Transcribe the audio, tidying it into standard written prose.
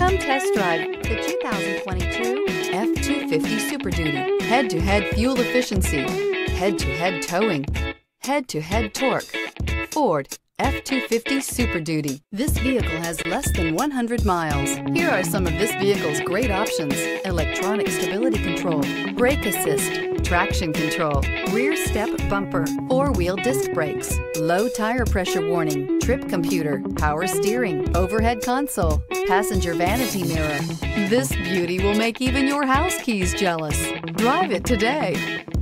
Come test drive the 2022 F250 Super Duty. Head-to-head fuel efficiency, head-to-head towing, head-to-head torque. Ford F250 Super Duty. This vehicle has less than 100 miles. Here are some of this vehicle's great options: electronic stability control, brake assist, traction control, rear step bumper, four-wheel disc brakes, low tire pressure warning, trip computer, power steering, overhead console, passenger vanity mirror. This beauty will make even your house keys jealous. Drive it today.